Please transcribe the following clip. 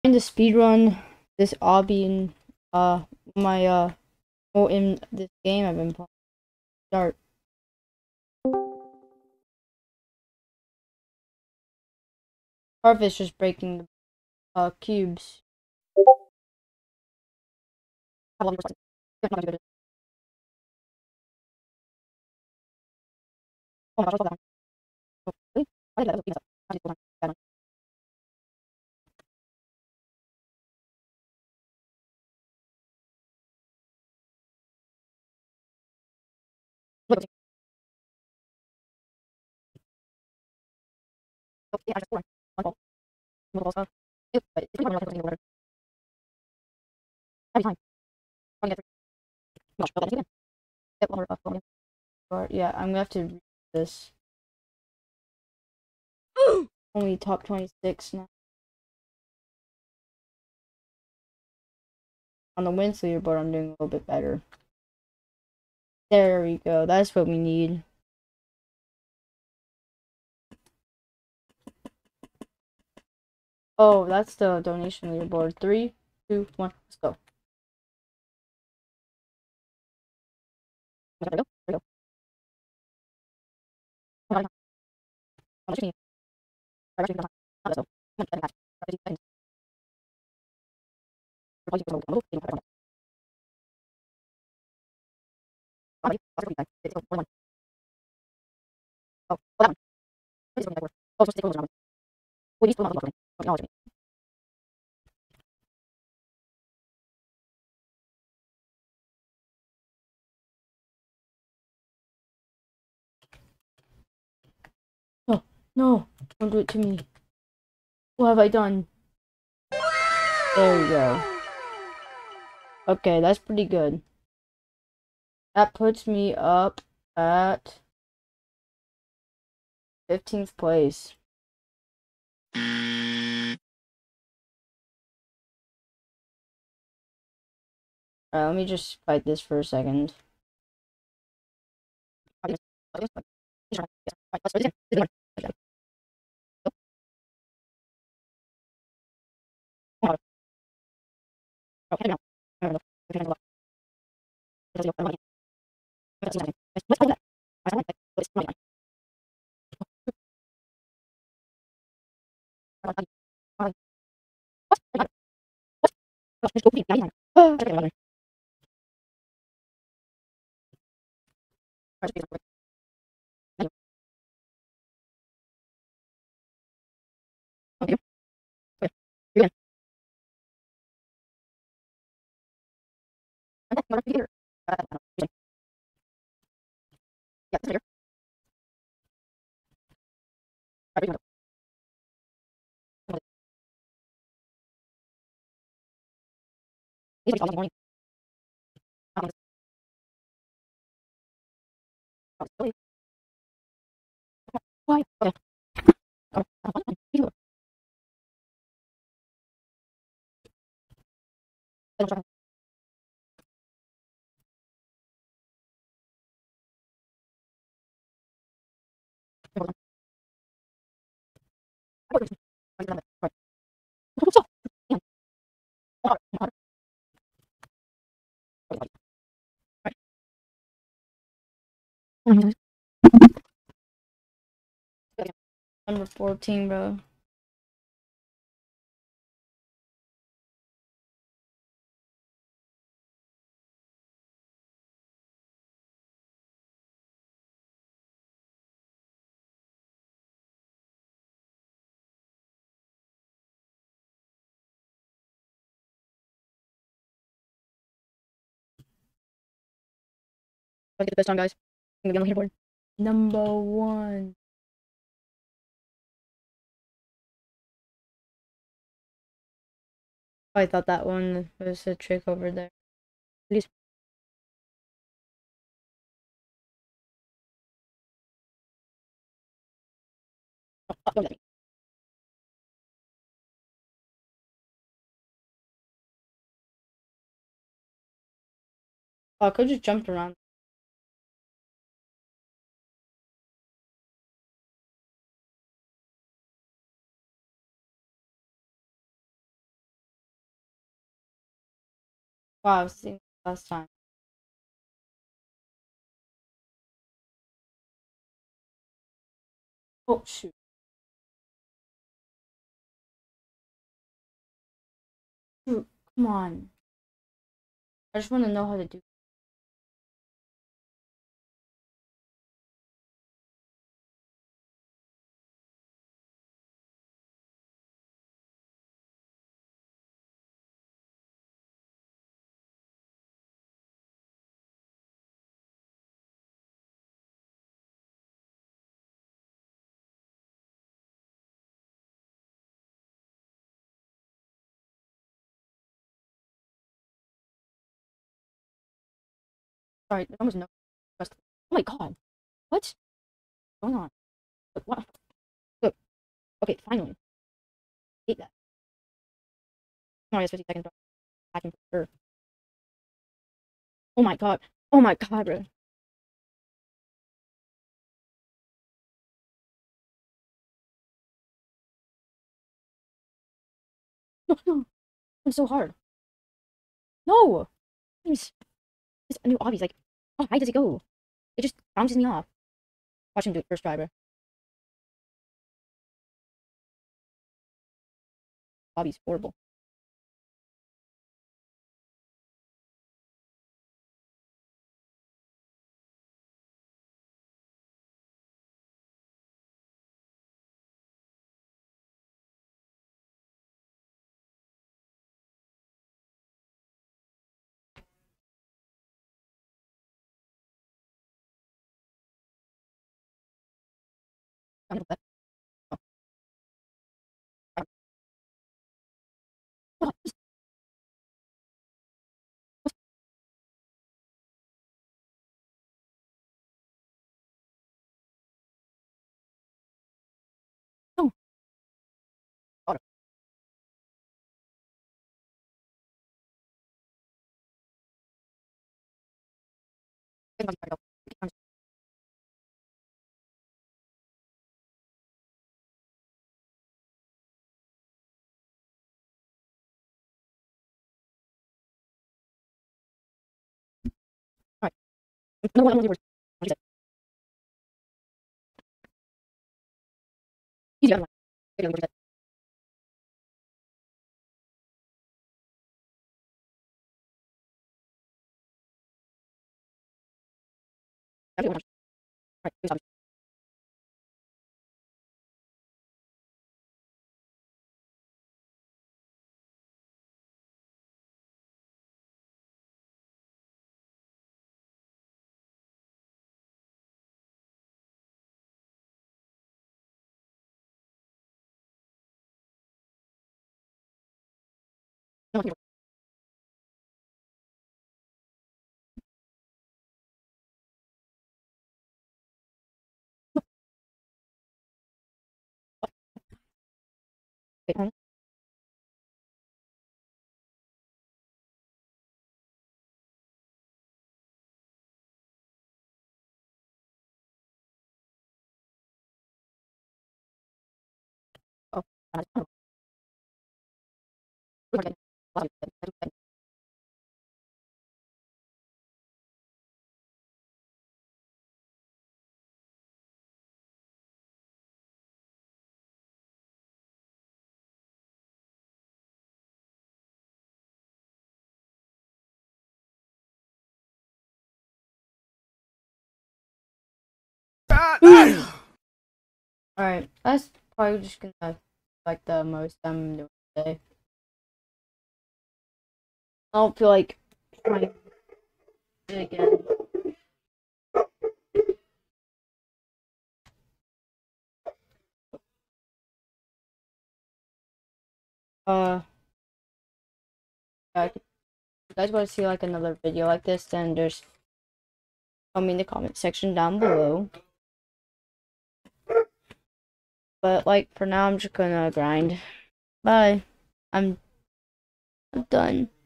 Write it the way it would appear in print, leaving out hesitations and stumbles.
Trying to speed run this Obby in my in this game I've been playing. Start. Harvest just breaking the cubes. Oh my gosh, down. Oh, really? Why did I look up? Look, oh, yeah, I just scored. One ball. Multiple balls. But it's pretty much like every time. I'm gonna get through. Gosh, okay, get one more but yeah, I'm gonna have to read this. Only top 26 now. On the wins leaderboard, I'm doing a little bit better. There we go. That's what we need. Oh, that's the donation leaderboard. 3, 2, 1, let's go. There we go. There we go. Oh my god. Oh, let's go. Let's go. No, no, don't do it to me. What have I done? There we go. Okay, that's pretty good. That puts me up at 15th place. Alright, let me just fight this for a second. Why? Okay. Number 14, bro. Let's get the best time, guys. I'm gonna be on the leaderboard. Number 1. I thought that one was a trick over there. Please. Oh, don't let me. Oh, I could just jumped around. Wow, I was thinking last time. Oh shoot. Shoot, come on. I just want to know how to do. Sorry, there's almost no. Oh my god. What's going on? What? Good. Okay, finally. Hate that. Sorry, it's 50 seconds. Hacking for sure. Oh my god. Oh my god, bro. No, no. It's so hard. No! This new Obby's like, how high does it go? It just bounces me off. Watch him do it first try, bro. Obby's horrible. I'm gonna bet. Oh, oh, no. Oh, alright. No, I'm words. Easy, other one. Maybe I'll words that. Alright, please, Obby. No, no, okay, oh, oh, okay. Alright, that's probably just gonna like the most I'm doing today. I don't feel like trying it again. Yeah, if you guys want to see like another video like this, then just tell me in the comment section down below. But like for now, I'm just gonna grind. Bye. I'm done.